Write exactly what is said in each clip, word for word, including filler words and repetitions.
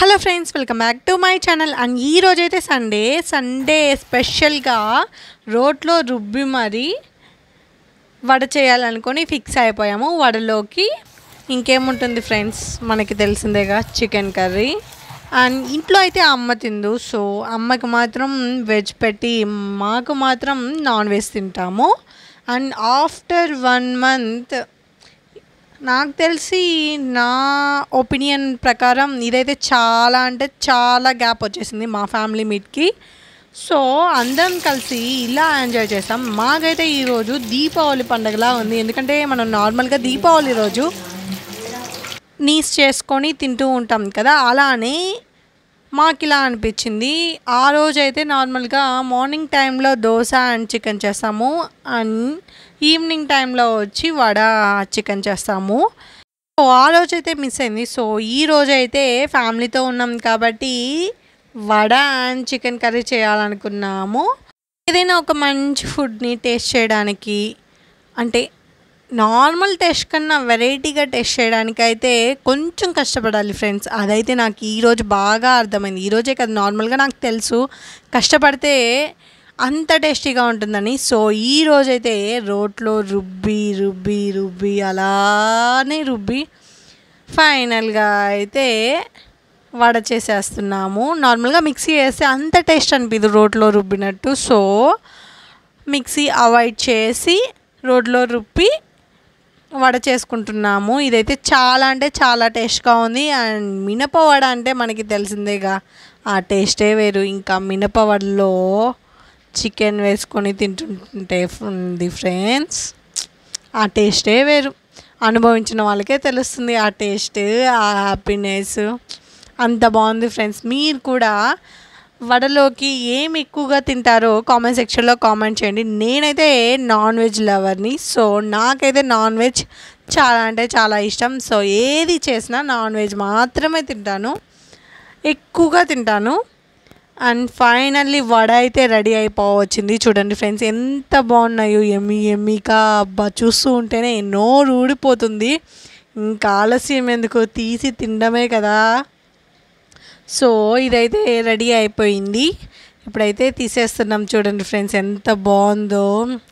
Hello friends, welcome back to my channel. And ఈ రోజైతే Sunday Sunday స్పెషల్గా రోట్లో రుబ్బి మరి వడ చేయాలనుకొని ఫిక్స్ అయిపోయాము. వడలోకి ఇంకేముంటుంది ఫ్రెండ్స్, మనకి తెలిసిందేగా చికెన్ కర్రీ. అండ్ ఇంట్లో అయితే అమ్మ తిందు, సో అమ్మకి మాత్రం వెజ్ పెట్టి మాకు మాత్రం నాన్ వెజ్ తింటాము. అండ్ ఆఫ్టర్ వన్ మంత్ నాకు తెలిసి నా ఒపీనియన్ ప్రకారం ఇదైతే చాలా అంటే చాలా గ్యాప్ వచ్చేసింది మా ఫ్యామిలీ మీట్కి. సో అందరం కలిసి ఇలా ఎంజాయ్ చేస్తాం. మాకైతే ఈరోజు దీపావళి పండుగలా ఉంది, ఎందుకంటే మనం నార్మల్గా దీపావళి రోజు నీస్ చేసుకొని తింటూ ఉంటాం కదా, అలానే మాకు ఇలా అనిపించింది. ఆ రోజు అయితే నార్మల్గా మార్నింగ్ టైంలో దోశ అండ్ చికెన్ చేస్తాము, అండ్ ఈవినింగ్ టైంలో వచ్చి వడ చికెన్ చేస్తాము. సో ఆ రోజైతే మిస్ అయింది. సో ఈ రోజైతే ఫ్యామిలీతో ఉన్నాం కాబట్టి వడ అండ్ చికెన్ కర్రీ చేయాలనుకున్నాము. ఏదైనా ఒక మంచి ఫుడ్ని టేస్ట్ చేయడానికి, అంటే నార్మల్ టేస్ట్ కన్నా వెరైటీగా టేస్ట్ చేయడానికి అయితే కొంచెం కష్టపడాలి ఫ్రెండ్స్. అదైతే నాకు ఈరోజు బాగా అర్థమైంది. ఈరోజే కదా, నార్మల్గా నాకు తెలుసు కష్టపడితే అంత టేస్టీగా ఉంటుందని. సో ఈరోజైతే రోట్లో రుబ్బి రుబ్బి రుబ్బి అలానే రుబ్బి ఫైనల్గా అయితే వడ చేసేస్తున్నాము. నార్మల్గా మిక్సీ వేస్తే అంత టేస్ట్ అనిపిదు రోట్లో రుబ్బినట్టు. సో మిక్సీ అవాయిడ్ చేసి రోట్లో రుబ్బి వడ చేసుకుంటున్నాము. ఇదైతే చాలా అంటే చాలా టేస్ట్గా ఉంది. అండ్ మినప వడ అంటే మనకి తెలిసిందేగా, ఆ టేస్టే వేరు. ఇంకా మినప వడలో చికెన్ వేసుకొని తింటుంటే ఉంది ఫ్రెండ్స్, ఆ టేస్టే వేరు. అనుభవించిన వాళ్ళకే తెలుస్తుంది ఆ టేస్ట్, ఆ హ్యాపీనెస్. అంత బాగుంది ఫ్రెండ్స్. మీరు కూడా వడలోకి ఏం ఎక్కువగా తింటారో కామెంట్ సెక్షన్లో కామెంట్ చేయండి. నేనైతే నాన్ వెజ్ లవర్ని, సో నాకైతే నాన్ వెజ్ చాలా అంటే చాలా ఇష్టం. సో ఏది చేసినా నాన్ వెజ్ మాత్రమే తింటాను, ఎక్కువగా తింటాను. అండ్ ఫైనల్లీ వడ అయితే రెడీ అయిపోవచ్చింది. చూడండి ఫ్రెండ్స్, ఎంత బాగున్నాయో, ఎమ్మి ఎమ్మిగా. అబ్బా, చూస్తూ ఉంటేనే నోరు ఊడిపోతుంది. ఇంకా ఆలస్యం ఎందుకు, తీసి తినడమే కదా. సో ఇదైతే రెడీ అయిపోయింది. ఇప్పుడైతే తీసేస్తున్నాం. చూడండి ఫ్రెండ్స్, ఎంత బాగుందో.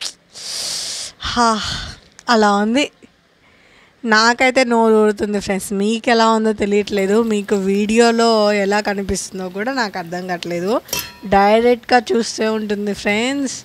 హా, అలా ఉంది. నాకైతే నోరు ఊరుతుంది ఫ్రెండ్స్. మీకు ఎలా ఉందో తెలియట్లేదు, మీకు వీడియోలో ఎలా కనిపిస్తుందో కూడా నాకు అర్థం కావట్లేదు. డైరెక్ట్గా చూస్తే ఉంటుంది ఫ్రెండ్స్.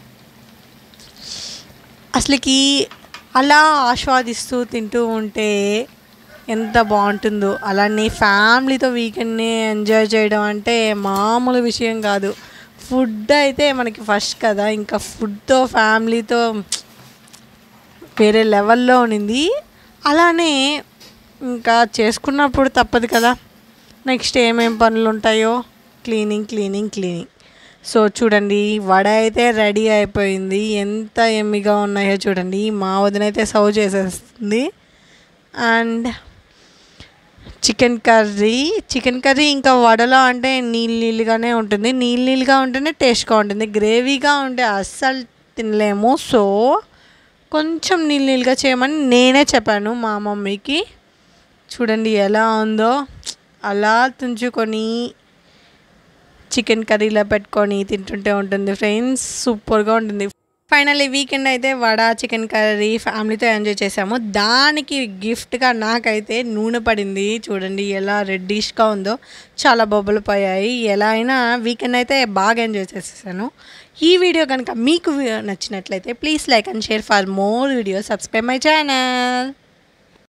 అసలుకి అలా ఆస్వాదిస్తూ తింటూ ఉంటే ఎంత బాగుంటుందో. అలానే ఫ్యామిలీతో వీకెండ్ని ఎంజాయ్ చేయడం అంటే మామూలు విషయం కాదు. ఫుడ్ అయితే మనకి ఫస్ట్ కదా, ఇంకా ఫుడ్తో ఫ్యామిలీతో వేరే లెవెల్లో ఉన్నింది. అలానే ఇంకా చేసుకున్నప్పుడు తప్పదు కదా, నెక్స్ట్ ఏమేం పనులు ఉంటాయో, క్లీనింగ్ క్లీనింగ్ క్లీనింగ్. సో చూడండి, వడ అయితే రెడీ అయిపోయింది. ఎంత ఎమ్మిగా ఉన్నాయో చూడండి. మా వదిన అయితే సర్వ్ చేసేస్తుంది. And chicken curry chicken curry ఇంకా వడలో అంటే నీళ్ళు నీళ్ళుగానే ఉంటుంది. నీళ్ళు నీళ్ళుగా ఉంటేనే టేస్ట్గా ఉంటుంది. గ్రేవీగా ఉంటే అస్సలు తినలేము. సో కొంచెం నీళ్ళు నీళ్ళుగా చేయమని నేనే చెప్పాను మా మమ్మీకి. చూడండి ఎలా ఉందో, అలా తుంచుకొని చికెన్ కర్రీలో పెట్టుకొని తింటుంటే ఉంటుంది ఫ్రెండ్స్, సూపర్గా ఉంటుంది. ఫైనల్లీ వీకెండ్ అయితే వడ చికెన్ కర్రీ ఫ్యామిలీతో ఎంజాయ్ చేసాము. దానికి గిఫ్ట్గా నాకైతే నూనె పడింది. చూడండి ఎలా రెడ్డిష్గా ఉందో, చాలా బొబ్బలు పోయాయి. ఎలా అయినా వీకెండ్ అయితే బాగా ఎంజాయ్ చేసేసాను. ఈ వీడియో కనుక మీకు నచ్చినట్లయితే please like and share for more videos. Subscribe my channel.